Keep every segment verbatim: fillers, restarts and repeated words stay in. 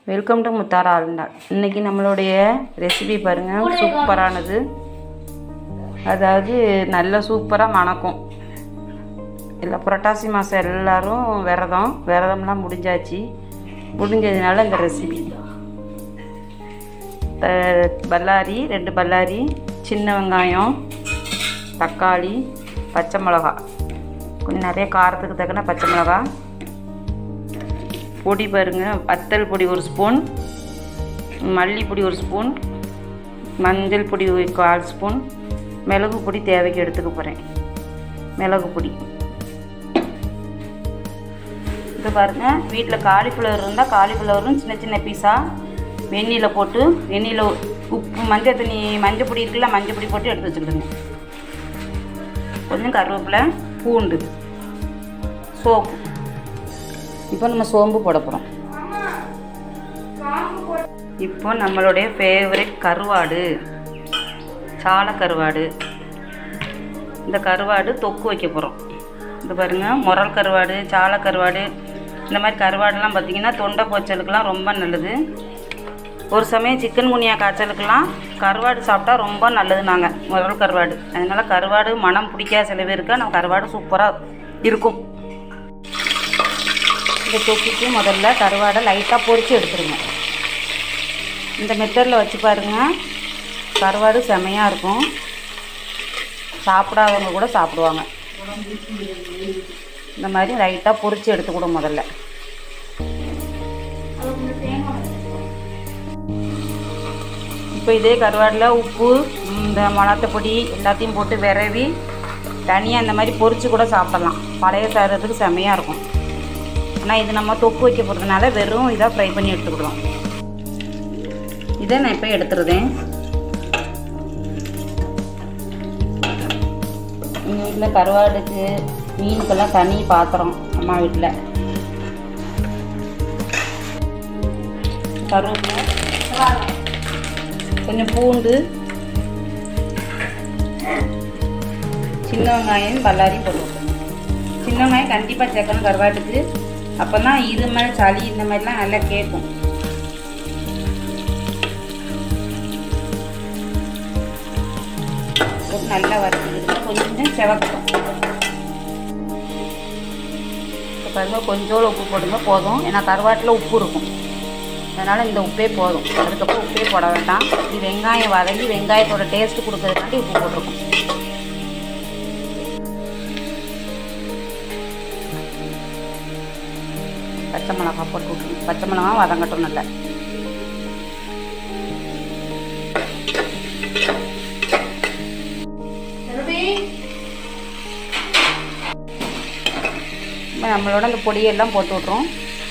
Welcome to Muthara ஆளுநாள். இன்றைக்கி நம்மளுடைய recipe பாருங்கள், சூப்பரானது. அதாவது நல்ல சூப்பராக மணக்கும். இல்லை புரட்டாசி மாதம் எல்லோரும் விரதம் விரதம்லாம் முடிஞ்சாச்சு. முடிஞ்சதுனால இந்த ரெசிபி பல்லாரி, ரெண்டு பல்லாரி, சின்ன வெங்காயம், தக்காளி, பச்சை மிளகா, கொஞ்சம் நிறைய காரத்துக்கு தக்கன பச்சை மிளகா பொடி பாருங்கள். வத்தல் பொடி ஒரு ஸ்பூன், மல்லிப்பொடி ஒரு ஸ்பூன், மஞ்சள் பொடி கால் ஸ்பூன், மிளகு பொடி தேவைக்கு எடுத்துக்க போகிறேன். மிளகு பொடி இது பாருங்கள். வீட்டில் காலிஃப்ளவர் இருந்தால் காலிஃப்ளவரும் சின்ன சின்ன பீஸாக வெந்நீரில் போட்டு, வெந்நீரில் உப்பு மஞ்சள் தண்ணி மஞ்சள் பொடி இருக்குல்ல, மஞ்சள் பொடி போட்டு எடுத்து வச்சுக்கிடுங்க. கொஞ்சம் கருவேப்பிலை, பூண்டு, சோப்பு. இப்போ நம்ம சோம்பு போட போகிறோம். இப்போ நம்மளுடைய ஃபேவரட் கருவாடு, சாலை கருவாடு. இந்த கருவாடு தொக்கு வைக்க போகிறோம். இது பாருங்கள், முரல் கருவாடு, சாலை கருவாடு, இந்த மாதிரி கருவாடெல்லாம் பார்த்திங்கன்னா தொண்டை போச்சலுக்கெல்லாம் ரொம்ப நல்லது. ஒரு சமயம் சிக்கன் குனியா காய்ச்சலுக்கெல்லாம் கருவாடு சாப்பிட்டா ரொம்ப நல்லது. நாங்கள் முரல் கருவாடு, அதனால் கருவாடு மனம் பிடிக்காத சில பேருக்கு நம்ம கருவாடு சூப்பராக இருக்கும். இந்த தொக்கிக்கு முதல்ல கருவாடை லைட்டாக பொரித்து எடுத்துருங்க. இந்த மெத்தடில் வச்சு பாருங்கள், கருவாடு செமையாக இருக்கும். சாப்பிடாதவங்க கூட சாப்பிடுவாங்க. இந்த மாதிரி லைட்டாக பொரித்து எடுத்துக்கூடும் முதல்ல. இப்போ இதே கருவாடில் உப்பு, இந்த மிளகாத்தூள் எல்லாத்தையும் போட்டு விரவி தனியாக இந்த மாதிரி பொரித்து கூட சாப்பிடலாம். பழைய சாதத்துக்கு செமையாக இருக்கும். ஆனால் இது நம்ம தொக்கு வைக்க போகிறதுனால வெறும் இதாக ஃப்ரை பண்ணி எடுத்துக்கிடுவோம். இதை நான் இப்போ எடுத்துருதேன். எங்கள் வீட்டில் கருவாடுக்கு மீனுக்கெல்லாம் தனி பாத்திரம். அம்மா வீட்டில் கருவேப்பிலை, கொஞ்சம் பூண்டு, சின்ன வெங்காயம், பல்லாரி போட்டுருக்கோம். சின்ன வெங்காயம் கண்டிப்பாக சேர்க்கணும் கருவாட்டுக்கு. அப்போ தான் இருமல், சளி இந்த மாதிரிலாம் நல்லா கேட்கும். நல்லா வறுத்துக்கிட்டு கொஞ்சம் செவக்கட்டும். இப்போ பாருங்கள், கொஞ்சோடு உப்பு போடுங்க போதும். ஏன்னா கருவாட்டில் உப்பு இருக்கும், அதனால் இந்த உப்பே போதும். அதுக்கப்புறம் உப்பே போட வேண்டாம். இது வெங்காயம் வதங்கி வெங்காயத்தோட டேஸ்ட்டு கொடுக்கறதுக்காண்டி உப்பு போட்டிருக்கும். பச்சை மிளகா போட்டு விட்டுருங்க. பச்சை மிளகா வதங்கட்டும் நல்லா. நம்மளோட அந்த பொடியெல்லாம் போட்டு விட்றோம்.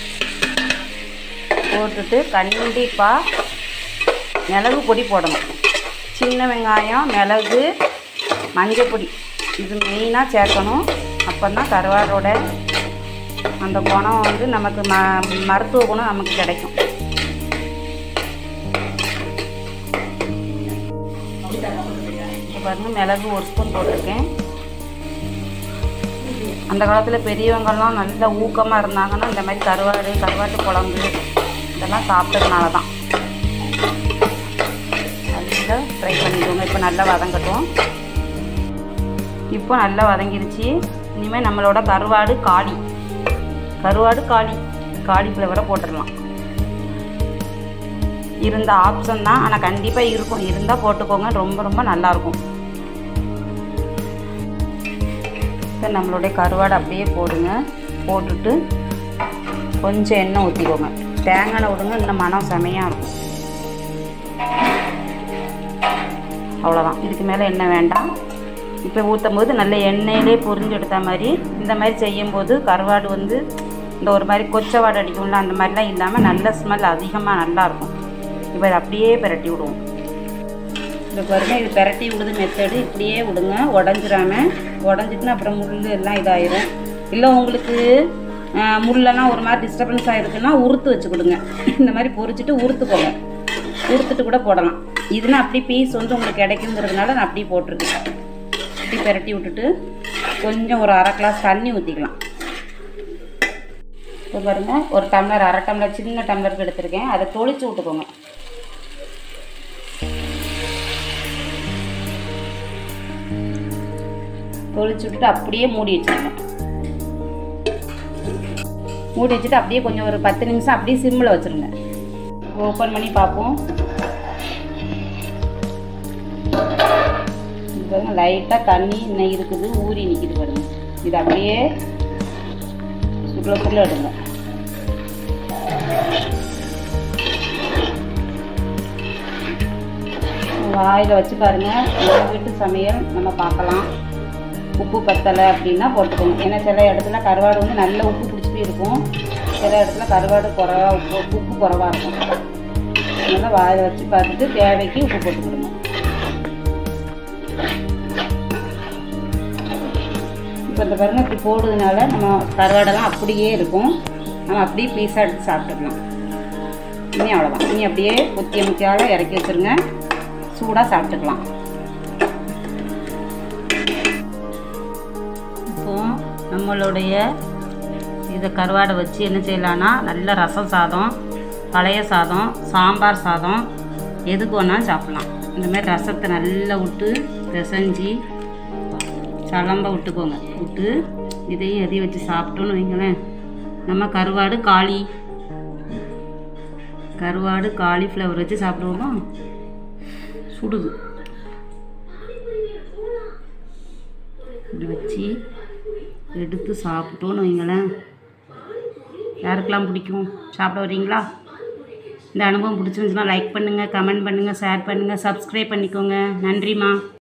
போட்டுட்டு கண்டிப்பாக மிளகு பொடி போடணும். சின்ன வெங்காயம், மிளகு, மஞ்சள் பொடி இது மெயினாக சேர்க்கணும். அப்போ தான் கருவாடோட அந்த குணம் வந்து நமக்கு ம மருத்துவ குணம் நமக்கு கிடைக்கும். இப்போ பாருங்கள், மிளகு ஒரு ஸ்பூன் போட்டிருக்கேன். அந்த காலத்தில் பெரியவங்கள்லாம் நல்லா ஊக்கமாக இருந்தாங்கன்னா இந்த மாதிரி கருவாடு, கருவாட்டு குழம்பு இதெல்லாம் சாப்பிட்டதுனால தான். நல்லா ஃப்ரை பண்ணிக்கோங்க. இப்போ நல்லா வதங்கட்டும். இப்போ நல்லா வதங்கிருச்சு. இனிமேல் நம்மளோட கருவாடு காளி கருவாடு காளி காலிஃப்ளவரை போட்டுடலாம். இருந்த ஆப்ஷன் தான், ஆனால் கண்டிப்பாக இருக்கும். இருந்தால் போட்டுக்கோங்க, ரொம்ப ரொம்ப நல்லாயிருக்கும். இப்போ நம்மளுடைய கருவாடு அப்படியே போடுங்க. போட்டுட்டு கொஞ்சம் எண்ணெய் ஊற்றிக்கோங்க. தேங்காய் எண்ணெய் விடுங்க, இன்னும் மனம் செமையாக இருக்கும். அவ்வளோதான், இதுக்கு மேலே எண்ணெய் வேண்டாம். இப்போ ஊற்றும் போது நல்ல எண்ணெயிலே பொரிஞ்சு எடுத்த மாதிரி, இந்த மாதிரி செய்யும்போது கருவாடு வந்து இந்த ஒரு மாதிரி கொச்சை வாடை அடிக்கும்ல, அந்த மாதிரிலாம் இல்லாமல் நல்ல ஸ்மெல் அதிகமாக நல்லாயிருக்கும். இப்போ இதை அப்படியே பிரட்டி விடுவோம். இப்போ பாருங்கள், இது பிரட்டி விடுது மெத்தடு. இப்படியே விடுங்க, உடஞ்சிடாமல். உடஞ்சிட்டுனா அப்புறம் முள் எல்லாம் இதாயிரும். இல்லை உங்களுக்கு முள்ளெல்லாம் ஒரு மாதிரி டிஸ்டர்பன்ஸ் ஆகிருக்குன்னா உறுத்து வச்சு கொடுங்க. இந்த மாதிரி பொரிச்சிட்டு உறுத்துக்கோங்க. உறுத்துட்டு கூட போடலாம். இதுனா அப்படி பீஸ் வந்து உங்களுக்கு கிடைக்குங்கிறதுனால நான் அப்படியே போட்டிருக்கேன். இப்படி பிரட்டி விட்டுட்டு கொஞ்சம் ஒரு அரை கிளாஸ் தண்ணி ஊற்றிக்கலாம். இப்போ பாருங்கள், ஒரு டம்ளர் அரை டம்ளர் சின்ன டம்ளருக்கு எடுத்துருக்கேன். அதை தொளிச்சு விட்டுக்கோங்க. தொளிச்சு விட்டுட்டு அப்படியே மூடி வச்சுருங்க. மூடி வச்சுட்டு அப்படியே கொஞ்சம் ஒரு பத்து நிமிஷம் அப்படியே சிம்மில் வச்சுருங்க. ஓப்பன் பண்ணி பார்ப்போம். பாருங்க, லைட்டாக தண்ணி இன்னும் இருக்குது, ஊறி நிற்கிது பாருங்க. இது அப்படியே சுருள சுருள எடுங்க. வாயில் வச்சு பாருங்கள். எங்கள் வீட்டு சமையல் நம்ம பார்க்கலாம். உப்பு பத்தலை அப்படின்னா போட்டுக்கோங்க. ஏன்னா சில இடத்துல கருவாடு வந்து நல்ல உப்பு பிடிச்சிட்டு இருக்கும், சில இடத்துல கருவாடு குறைவா உப்பு உப்பு குறைவாக இருக்கும். அதனால் வாயில் வச்சு பார்த்துட்டு தேவைக்கு உப்பு போட்டுக்கிடுங்க. இப்போ இந்த பாருங்கள், இப்படி போடுறதுனால நம்ம கருவாடெல்லாம் அப்படியே இருக்கும். நம்ம அப்படியே பீஸாக எடுத்து சாப்பிட்டுக்கலாம். இனி அவ்வளோதான். இனி அப்படியே முக்கிய முக்கியால் இறக்கி வச்சுருங்க. சூடாக சாப்பிட்டுக்கலாம். இப்போது நம்மளுடைய இதை கருவாடை வச்சு என்ன செய்யலான்னா, நல்ல ரசம் சாதம், பழைய சாதம், சாம்பார் சாதம் எதுக்கு வேணாலும் சாப்பிட்லாம். இந்தமாதிரி ரசத்தை நல்லா விட்டு பிசைஞ்சி சலம்ப விட்டுக்கோங்க. விட்டு இதையும் எதையும் வச்சு சாப்பிட்டோன்னு வைங்களேன், நம்ம கருவாடு காளி கருவாடு காலிஃப்ளவர் வச்சு சாப்பிடுவோமா? சுடுது. இப்படி வச்சு எடுத்து சாப்பிட்டோன்னு வைங்களேன், யாருக்கெல்லாம் பிடிக்கும்? சாப்பிட வரீங்களா? இந்த அனுபவம் பிடிச்சிருந்துச்சுன்னா லைக் பண்ணுங்கள், கமெண்ட் பண்ணுங்கள், ஷேர் பண்ணுங்கள், சப்ஸ்கிரைப் பண்ணிக்கோங்க. நன்றிம்மா.